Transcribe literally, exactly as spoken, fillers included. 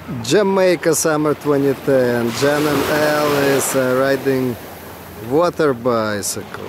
Jamaica Summer twenty ten. Jan and Elle is uh, riding water bicycle.